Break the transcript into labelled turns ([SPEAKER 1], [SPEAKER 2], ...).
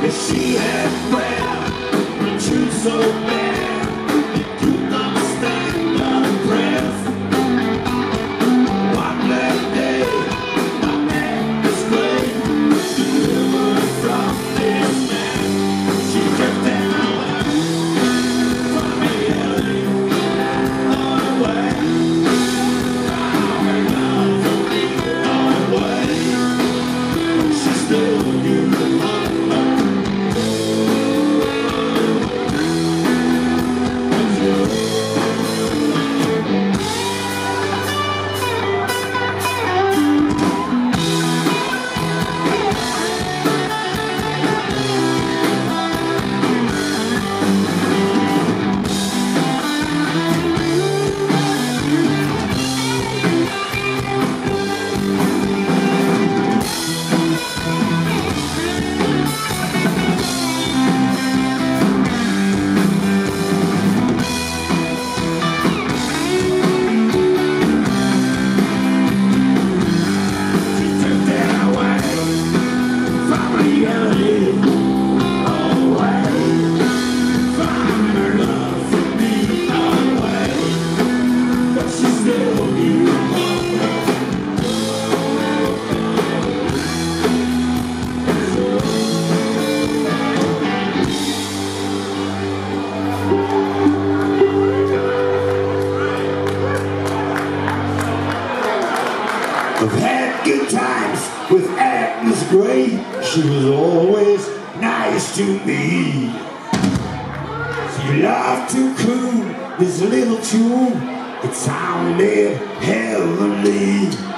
[SPEAKER 1] She had prayer, truth so bad, you couldn't understand the breath. One black day, my man was great, delivered from this man. She drifted away from reality, on her way. Her love for me, on her way. She still knew the love. I've had good times with Agnes Gray. She was always nice to me. She loved to croon this little tune. It sounded heavenly.